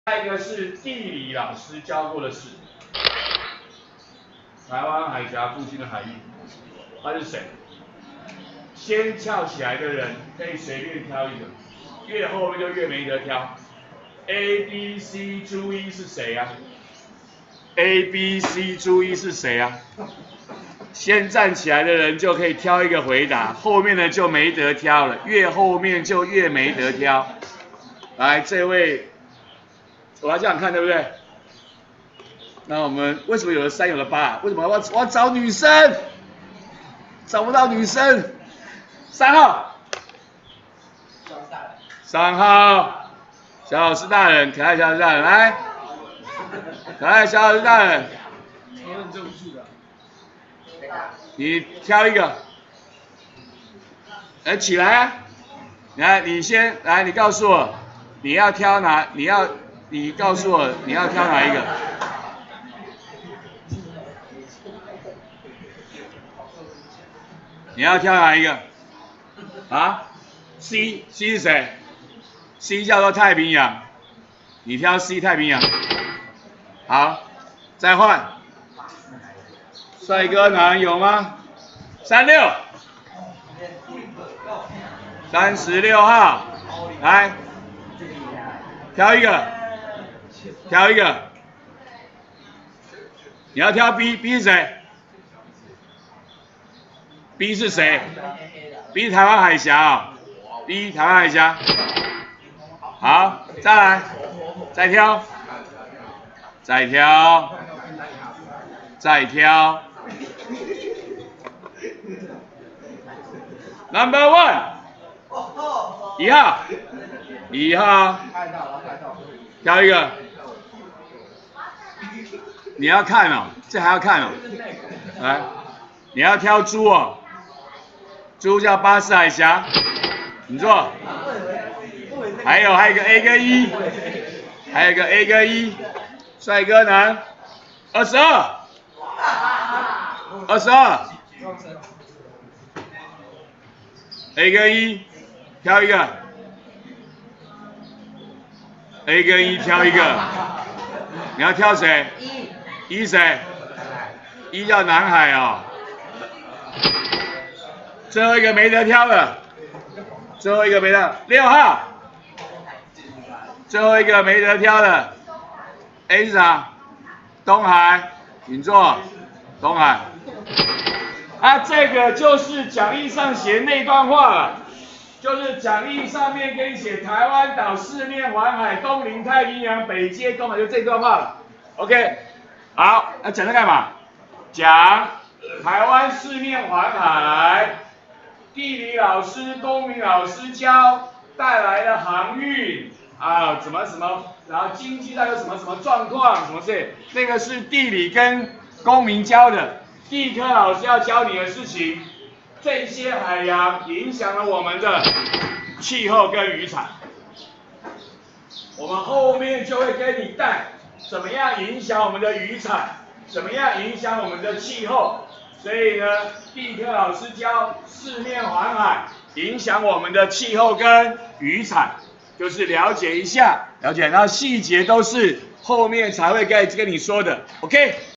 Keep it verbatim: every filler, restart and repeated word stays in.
下一个是地理老师教过的事。台湾海峡附近的海域，他是谁？先跳起来的人可以随便挑一个，越后面就越没得挑。A、B、C， 注意是谁啊 ？A、B、C， 注意是谁啊？先站起来的人就可以挑一个回答，后面的就没得挑了，越后面就越没得挑。来，这位，我要这样看，对不对？那我们为什么有了三有了八？为什么我要我要找女生？找不到女生。三号。三号。小老师大人，可爱小老师大人，来。可爱小老师大人。你挑一个。来起来啊！来，你先来，你告诉我，你要挑哪？你要，你告诉我你要挑哪一个？你要挑哪一个？啊 ？C C 是谁 ？C 叫做太平洋，你挑 C 太平洋。好，再换。帅哥男有吗？三六。三十六号，来，挑一个，挑一个。你要挑 B，B 是谁 ？B 是谁 ？B 台湾海峡啊、哦、，B 台湾海峡。好，再来，再挑，再挑，再挑。Number one， 一号，一号，挑一个。你要看哦，这还要看哦。来，你要挑猪哦。猪叫巴士海峡，你做。还有还有一个 A 跟 E， 还有一个 A 跟 E， 帅哥男，二十二，二十二 ，A 跟 E， 挑一个 ，A 跟 E 挑一个，你要挑谁 ？E 谁 ？E 叫南海哦。最后一个没得挑了，最后一个没得，六号，最后一个没得挑了 ，A 是啥？东海，请坐，东海。啊，这个就是讲义上写那段话了，就是讲义上面跟你写台湾岛四面环海，东临太平洋，北接东海，就这段话了。OK， 好，那讲这干嘛？讲台湾四面环海。地理老师、公民老师教带来的航运啊，怎么什么，然后经济上有什么什么状况，什么事，那个是地理跟公民教的，地科老师要教你的事情。这些海洋影响了我们的气候跟渔产，我们后面就会跟你带怎么样影响我们的渔产，怎么样影响我们的气候。所以呢，地科老师教四面环海，影响我们的气候跟渔产，就是了解一下，了解，然后细节都是后面才会跟跟你说的 ，OK。